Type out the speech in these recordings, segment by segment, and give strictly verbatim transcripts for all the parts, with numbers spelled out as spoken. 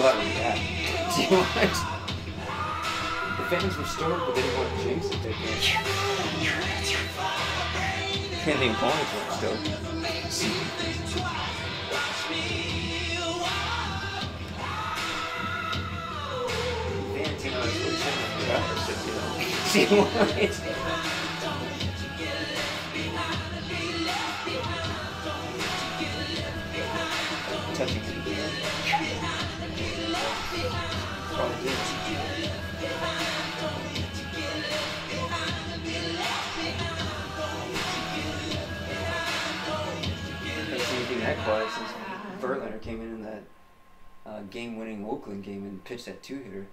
know how to react. See what? The fans were stoked, but they didn't want to jinx it. They can't. And the opponents weren't stoked. See? Fans, you know, it's really simple. See what? Touching it. Probably did. Haven't seen anything that quiet since Verlander came in in that uh, game-winning Oakland game and pitched that two-hitter.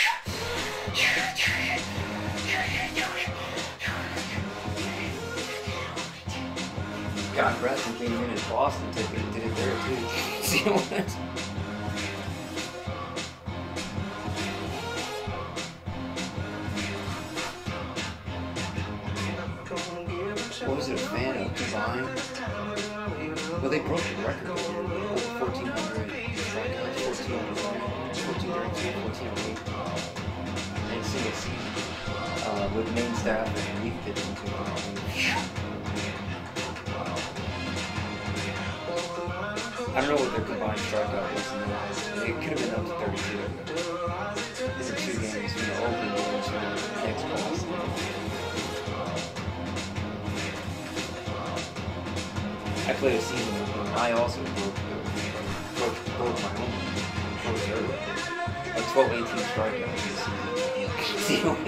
God, Bradley came in in Boston, did it there too. See what? What was it, a fan of Divine? Well, they broke the record. fourteen hundred strikeouts, fourteen thirty-two, fourteen oh eight. In a single season. Uh, with main staff and relief pitching too. I don't know what their combined strikeout was. It could have been up to thirty-two. These are two games, you know, open games for next Boston. I played a season with them. I also broke, broke, broke my own first early. Like twelve, eighteen strikeouts this season. See what?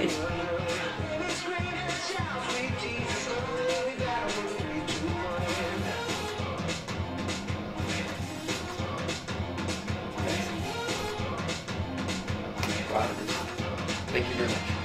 Thank you very much.